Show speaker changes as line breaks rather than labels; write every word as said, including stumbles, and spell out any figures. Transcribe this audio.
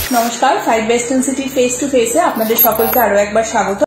নমস্কার, five best city face to ফেসে আপনাদের সকলকে আরো একবার স্বাগত।